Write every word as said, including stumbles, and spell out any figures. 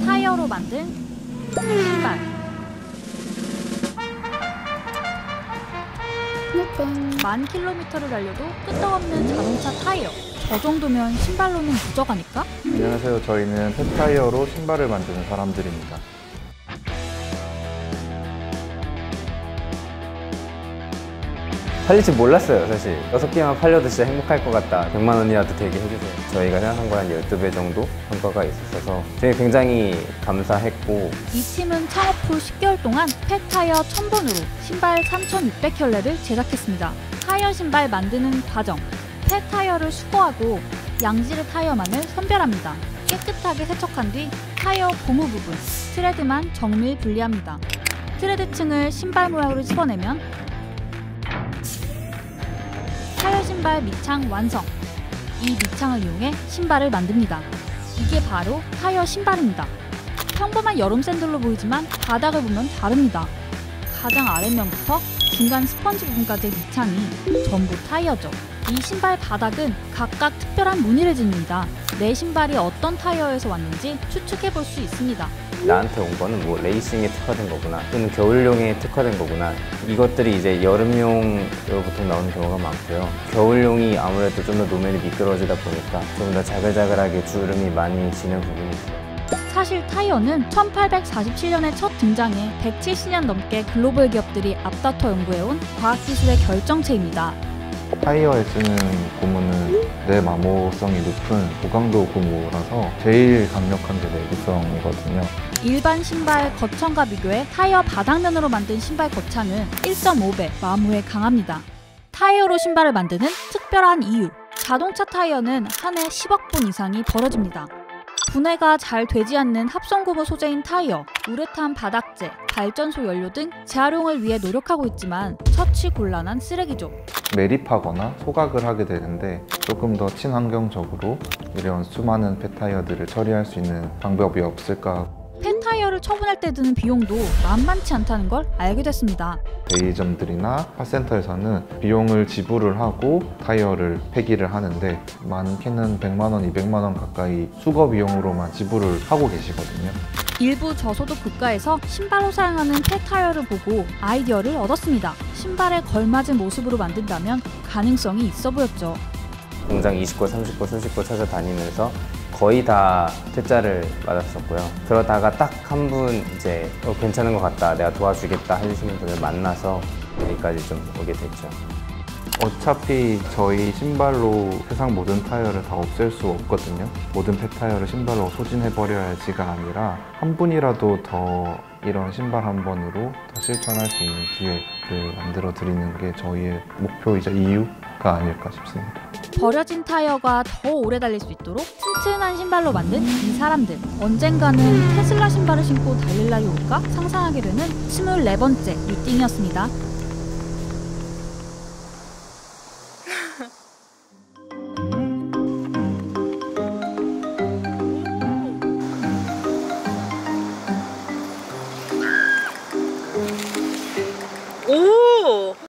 타이어로 만든 신발. 만 킬로미터를 달려도 끄떡없는 자동차 타이어. 저 정도면 신발로는 부족하니까? 안녕하세요. 저희는 펫타이어로 신발을 만드는 사람들입니다. 팔릴 줄 몰랐어요. 사실 여섯 개만 팔려도 진짜 행복할 것 같다. 백만 원이라도 되게 해주세요. 저희가 생각한 거 한 열두 배 정도 성과가 있었어서 저희 굉장히 감사했고, 이 팀은 창업 후 십 개월 동안 펫타이어 천 번으로 신발 삼천육백 켤레를 제작했습니다. 타이어 신발 만드는 과정. 펫타이어를 수거하고 양지르 타이어만을 선별합니다. 깨끗하게 세척한 뒤 타이어 고무 부분, 트레드만 정밀 분리합니다. 트레드층을 신발 모양으로 집어내면 타이어 신발 밑창 완성! 이 밑창을 이용해 신발을 만듭니다. 이게 바로 타이어 신발입니다. 평범한 여름 샌들로 보이지만 바닥을 보면 다릅니다. 가장 아랫면부터 중간 스펀지 부분까지의 밑창이 전부 타이어죠. 이 신발 바닥은 각각 특별한 무늬를 짓습니다. 내 신발이 어떤 타이어에서 왔는지 추측해 볼 수 있습니다. 나한테 온 거는 뭐 레이싱에 특화된 거구나, 또는 겨울용에 특화된 거구나. 이것들이 이제 여름용으로 보통 나오는 경우가 많고요. 겨울용이 아무래도 좀 더 노면이 미끄러지다 보니까 좀 더 자글자글하게 주름이 많이 지는 부분이 있어요. 사실 타이어는 천팔백사십칠 년에 첫 등장해 백칠십 년 넘게 글로벌 기업들이 앞다퉈 연구해온 과학기술의 결정체입니다. 타이어에 쓰는 고무는 내마모성이 높은 고강도 고무라서 제일 강력한 게 내구성이거든요. 일반 신발 거천과 비교해 타이어 바닥면으로 만든 신발 거창은 일 점 오 배 마모에 강합니다. 타이어로 신발을 만드는 특별한 이유. 자동차 타이어는 한 해 십억 본 이상이 벌어집니다. 분해가 잘 되지 않는 합성고무 소재인 타이어, 우레탄 바닥재, 발전소 연료 등 재활용을 위해 노력하고 있지만 처치 곤란한 쓰레기죠. 매립하거나 소각을 하게 되는데 조금 더 친환경적으로 이런 수많은 펫타이어들을 처리할 수 있는 방법이 없을까. 펫타이어를 처분할 때 드는 비용도 만만치 않다는 걸 알게 됐습니다. 대리점들이나 팟센터에서는 비용을 지불을 하고 타이어를 폐기를 하는데 많게는 백만 원, 이백만 원 가까이 수거 비용으로만 지불을 하고 계시거든요. 일부 저소득 국가에서 신발로 사용하는 펫타이어를 보고 아이디어를 얻었습니다. 신발에 걸맞은 모습으로 만든다면 가능성이 있어 보였죠. 공장 이십 곳, 삼십 곳, 수십 곳 찾아다니면서 거의 다 퇴짜를 맞았었고요. 그러다가 딱 한 분 이제 어, 괜찮은 것 같다, 내가 도와주겠다 해주시는 분을 만나서 여기까지 좀 오게 됐죠. 어차피 저희 신발로 세상 모든 타이어를 다 없앨 수 없거든요. 모든 펫타이어를 신발로 소진해버려야지가 아니라 한 분이라도 더 이런 신발 한 번으로 더 실천할 수 있는 기회를 만들어 드리는 게 저희의 목표이자 이유가 아닐까 싶습니다. 버려진 타이어가 더 오래 달릴 수 있도록 튼튼한 신발로 만든 이 사람들. 언젠가는 테슬라 신발을 신고 달릴 날이 올까 상상하게 되는 스물네 번째 미팅이었습니다.